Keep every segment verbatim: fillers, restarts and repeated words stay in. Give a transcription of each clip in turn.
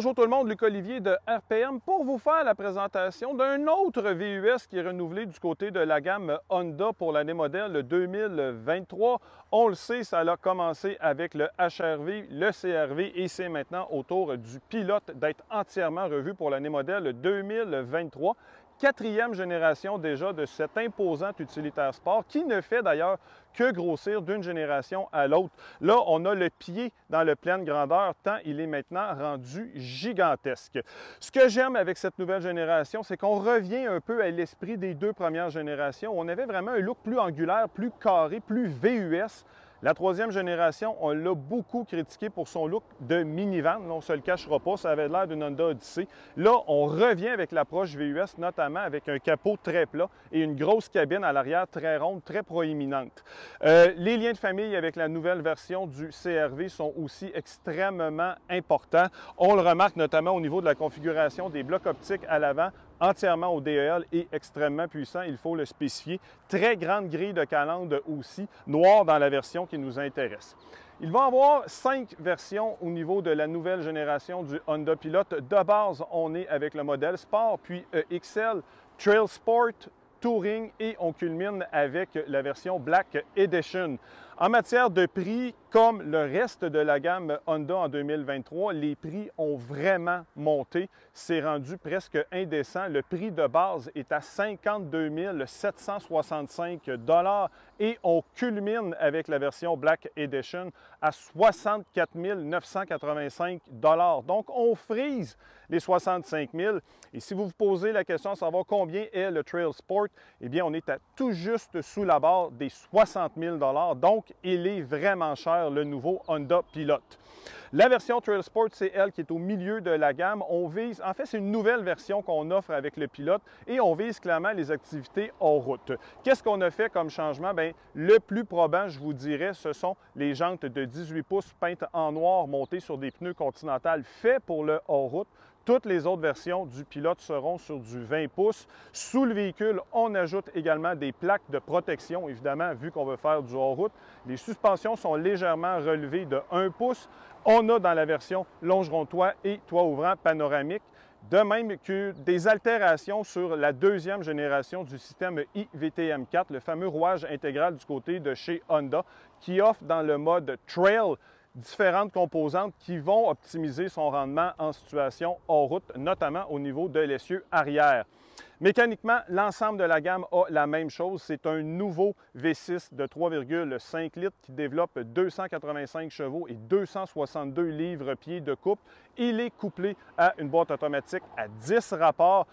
Bonjour tout le monde, Luc Olivier de R P M pour vous faire la présentation d'un autre V U S qui est renouvelé du côté de la gamme Honda pour l'année modèle deux mille vingt-trois. On le sait, ça a commencé avec le H R V, le C R V et c'est maintenant au tour du Pilote d'être entièrement revu pour l'année modèle deux mille vingt-trois. Quatrième génération déjà de cet imposant utilitaire sport qui ne fait d'ailleurs que grossir d'une génération à l'autre. Là, on a le pied dans le pleine grandeur tant il est maintenant rendu gigantesque. Ce que j'aime avec cette nouvelle génération, c'est qu'on revient un peu à l'esprit des deux premières générations. On avait vraiment un look plus angulaire, plus carré, plus V U S. La troisième génération, on l'a beaucoup critiqué pour son look de minivan. Là, on ne se le cachera pas, ça avait l'air d'une Honda Odyssey. Là, on revient avec l'approche V U S, notamment avec un capot très plat et une grosse cabine à l'arrière très ronde, très proéminente. Euh, les liens de famille avec la nouvelle version du C R V sont aussi extrêmement importants. On le remarque notamment au niveau de la configuration des blocs optiques à l'avant, entièrement au D E L et extrêmement puissant, il faut le spécifier. Très grande grille de calandre aussi, noire dans la version qui nous intéresse. Il va y avoir cinq versions au niveau de la nouvelle génération du Honda Pilot. De base, on est avec le modèle Sport, puis E X L, Trail Sport, Touring et on culmine avec la version Black Edition. En matière de prix, comme le reste de la gamme Honda en deux mille vingt-trois, les prix ont vraiment monté. C'est rendu presque indécent. Le prix de base est à cinquante-deux mille sept cent soixante-cinq dollars et on culmine avec la version Black Edition à soixante-quatre mille neuf cent quatre-vingt-cinq dollars. Donc, on frise les soixante-cinq mille. Et si vous vous posez la question de savoir combien est le Trail Sport, eh bien, on est à tout juste sous la barre des soixante mille dollars. Donc, il est vraiment cher, le nouveau Honda Pilot. La version Trail Sport, c'est elle qui est au milieu de la gamme. On vise, en fait, c'est une nouvelle version qu'on offre avec le Pilot et on vise clairement les activités hors route. Qu'est-ce qu'on a fait comme changement? Bien, le plus probant, je vous dirais, ce sont les jantes de dix-huit pouces peintes en noir montées sur des pneus Continental faits pour le hors route. Toutes les autres versions du Pilote seront sur du vingt pouces. Sous le véhicule, on ajoute également des plaques de protection, évidemment, vu qu'on veut faire du hors-route. Les suspensions sont légèrement relevées de un pouce. On a dans la version longeron-toit et toit ouvrant panoramique. De même que des altérations sur la deuxième génération du système I V T M quatre, le fameux rouage intégral du côté de chez Honda, qui offre dans le mode Trail différentes composantes qui vont optimiser son rendement en situation hors route, notamment au niveau de l'essieu arrière. Mécaniquement, l'ensemble de la gamme a la même chose. C'est un nouveau V six de trois virgule cinq litres qui développe deux cent quatre-vingt-cinq chevaux et deux cent soixante-deux livres-pieds de couple. Il est couplé à une boîte automatique à dix rapports.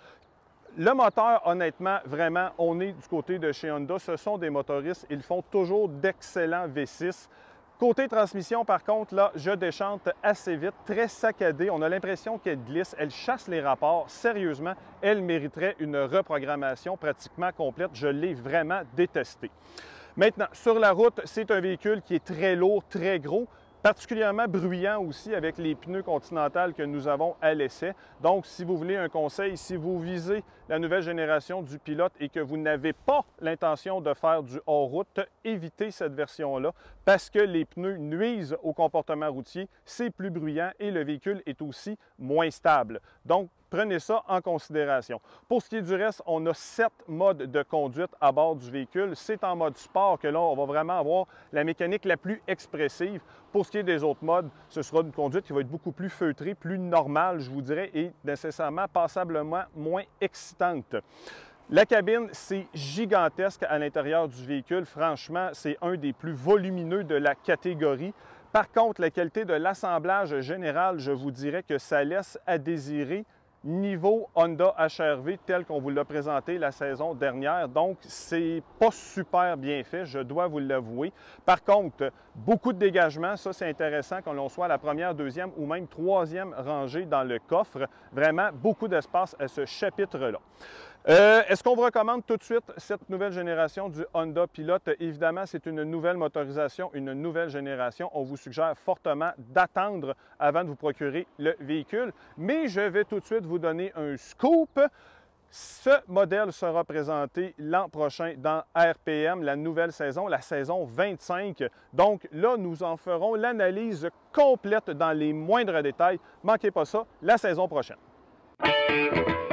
Le moteur, honnêtement, vraiment, on est du côté de chez Honda. Ce sont des motoristes. Ils font toujours d'excellents V six. Côté transmission, par contre, là, je déchante assez vite, très saccadée. On a l'impression qu'elle glisse, elle chasse les rapports. Sérieusement, elle mériterait une reprogrammation pratiquement complète. Je l'ai vraiment détesté. Maintenant, sur la route, c'est un véhicule qui est très lourd, très gros, particulièrement bruyant aussi avec les pneus Continental que nous avons à l'essai. Donc, si vous voulez un conseil, si vous visez la nouvelle génération du Pilote et que vous n'avez pas l'intention de faire du hors-route, évitez cette version-là parce que les pneus nuisent au comportement routier, c'est plus bruyant et le véhicule est aussi moins stable. Donc, prenez ça en considération. Pour ce qui est du reste, on a sept modes de conduite à bord du véhicule. C'est en mode sport que là, on va vraiment avoir la mécanique la plus expressive. Pour ce qui est des autres modes, ce sera une conduite qui va être beaucoup plus feutrée, plus normale, je vous dirais, et nécessairement passablement moins excitante. La cabine, c'est gigantesque à l'intérieur du véhicule. Franchement, c'est un des plus volumineux de la catégorie. Par contre, la qualité de l'assemblage général, je vous dirais que ça laisse à désirer niveau Honda H R V tel qu'on vous l'a présenté la saison dernière. Donc, c'est pas super bien fait, je dois vous l'avouer. Par contre, beaucoup de dégagement, ça c'est intéressant qu'on l'on soit à la première, deuxième ou même troisième rangée dans le coffre. Vraiment, beaucoup d'espace à ce chapitre-là. Euh, Est-ce qu'on vous recommande tout de suite cette nouvelle génération du Honda Pilot? Évidemment, c'est une nouvelle motorisation, une nouvelle génération. On vous suggère fortement d'attendre avant de vous procurer le véhicule. Mais je vais tout de suite vous donner un scoop. Ce modèle sera présenté l'an prochain dans R P M, la nouvelle saison, la saison vingt-cinq. Donc là, nous en ferons l'analyse complète dans les moindres détails. Manquez pas ça la saison prochaine.